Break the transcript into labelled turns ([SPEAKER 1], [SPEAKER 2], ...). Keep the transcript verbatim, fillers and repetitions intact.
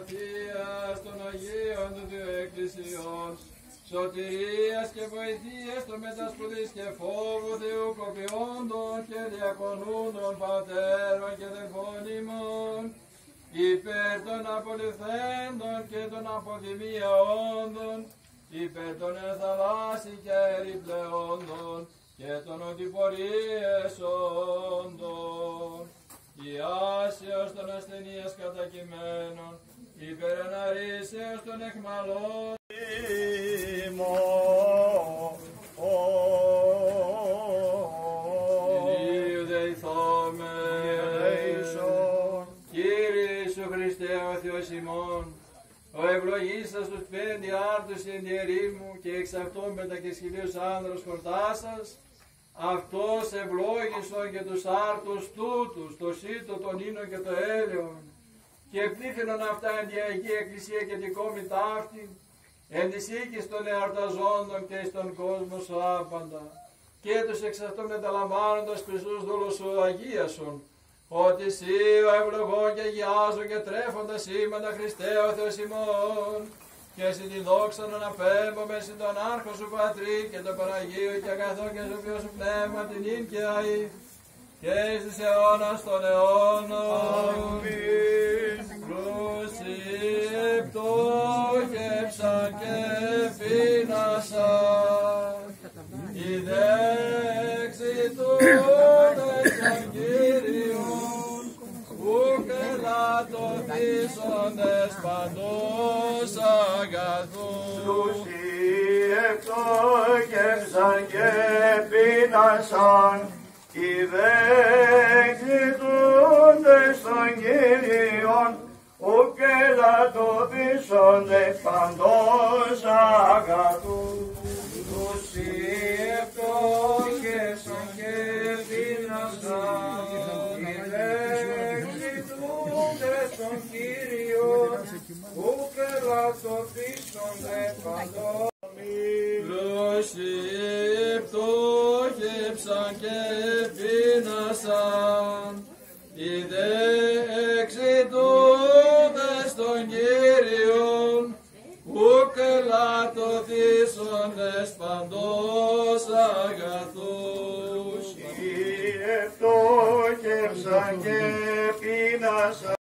[SPEAKER 1] Σωτηρίας των Αγίων του Θεού Εκκλησιών, σωτηρίας και βοηθείας των μετασπουδής και φόβου Θεού κοπιόντων και διακονούντων πατέρων και δελφών ημών, υπέρ των απολυθέντων και των αποδημιαόντων, υπέρ των ενθαλάσσι και αερυπλεόντων και των οδηπορίες-όντων, η άσεως των ασθενείας κατακειμένων, υπέρ εναρίσεως των εχμαλών. Κυρίου δεηθώμε, Κύριε Ιησού Χριστέ ο Θεός ημών, ο ευλογήσας τους πέντε άρτους εν ερήμου και εξ αυτών πέντα και σχηλίους άνδρος χορτάσας, αυτός ευλόγησον και τους άρτους τούτους, το σύτο, τον ίνο και το έλεον, και πλήθυνον αυτά εν τη Αγία Εκκλησία και την κόμη ταύτη, εν της οίκης των εορταζόντων και εις τον κόσμο σου άπαντα, και τους εξ αυτών μεταλαμβάνοντας Χριστούς δούλους σου αγίασον, ότι εσύ ο ευλογών και αγιάζων και τρέφοντας σήμαντα Χριστέ ο Θεός ημών, και εσύ τη δόξα να αναπέμπομαι συν τον άρχο σου Πατρί και τον Παναγίου και αγαθό και στο ποιο σου πνεύμα την ίν και αή, και εις της αιώνας των αιώνων. Αμήν. Προσύπτω γεύσαν και πείνασαν, οι δέξι του δέξαν Κύριον, ουκ ελαττωθήσοντες παντός αγαθούς.
[SPEAKER 2] Προσύπτω γεύσαν και πείνασαν, οι δέξι του δέξαν Κύριον, ουκ ελαττωθήσοντες παντός αγαθούς.
[SPEAKER 1] Προσύπτω γεύσαν και πείνασαν, οι δέξι του δέξαν Κύριον, ουκ ελαττωθήσοντες παντός. Προσύπτω γεύσαν και πείνασαν, οι δέξι του δέστον Κύριον, ουκ ελαττωθήσοντες παντός αγαθούς.
[SPEAKER 2] Προσύπτω γεύσαν και πείνασαν,